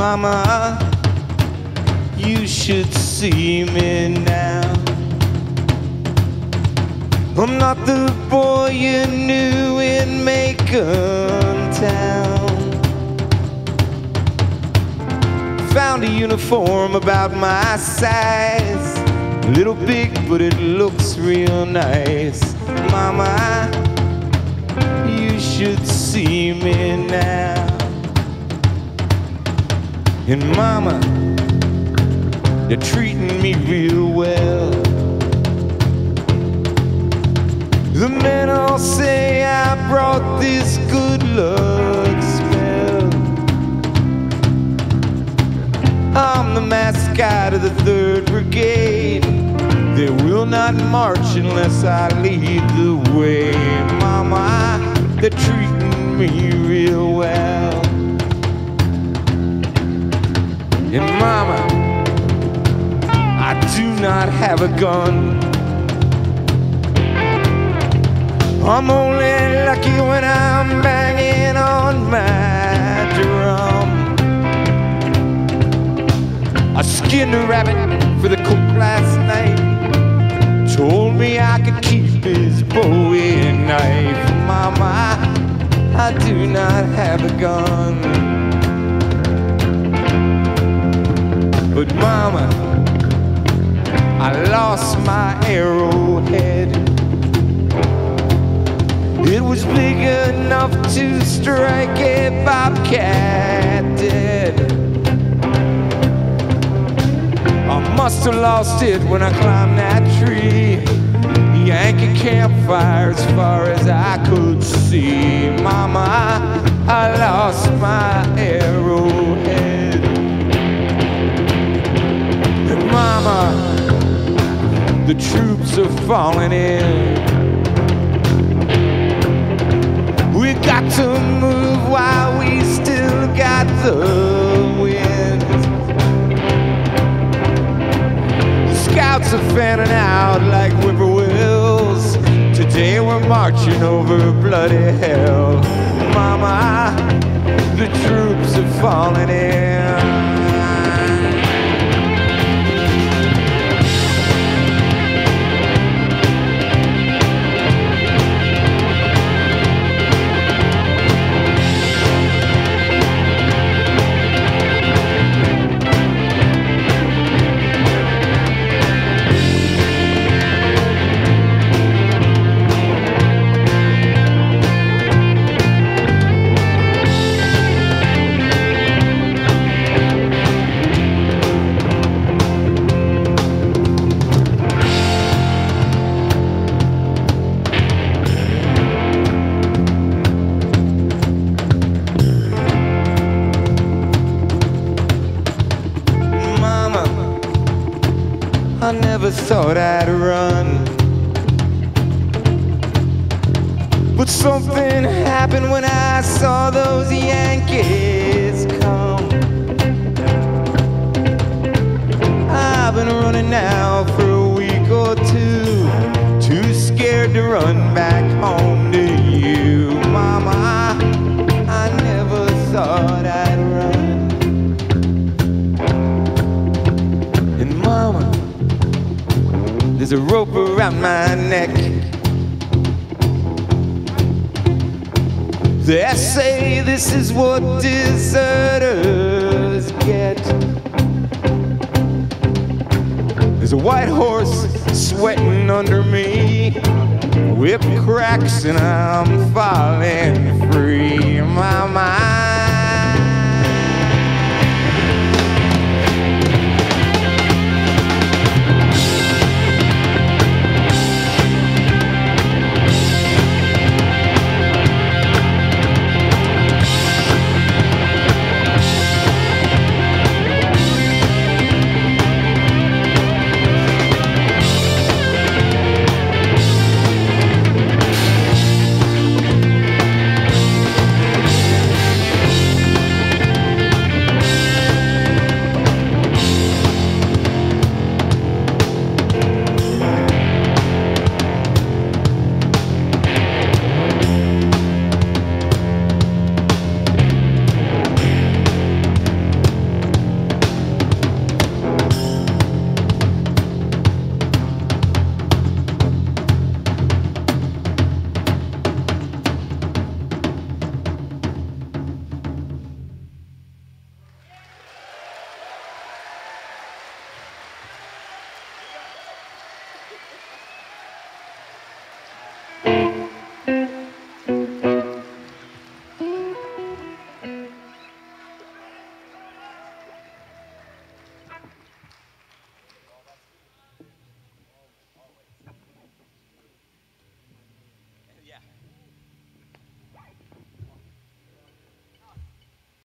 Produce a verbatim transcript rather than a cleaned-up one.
Mama, you should see me now. I'm not the boy you knew in Macon Town. Found a uniform about my size, a little big but it looks real nice. Mama, you should see me now. And mama, you're treating me real well. The men all say I brought this good luck spell. I'm the mascot of the third Brigade. They will not march unless I lead the way. Mama, they're treating me real well. And mama, I do not have a gun. I'm only lucky when I'm banging on my drum. I skinned a rabbit for the cook last night. Told me I could keep his Bowie knife. Mama, I do not have a gun. But mama, I lost my arrowhead. It was big enough to strike a bobcat dead. I must have lost it when I climbed that tree. Yankee campfire as far as I could see. Mama, I lost my arrowhead. And mama, the troops are falling in. We got to move while we still got the wind. The scouts are fanning out like whippoorwills. Today we're marching over bloody hell. Mama, the troops are falling in. I never thought I'd run, but something happened when I saw those Yankees come. I've been running now for a week or two, too scared to run back home to you. Mama, I never thought I'd run. And mama, there's a rope around my neck. They say this is what deserters get. There's a white horse sweating under me. Whip cracks and I'm falling free. Mama,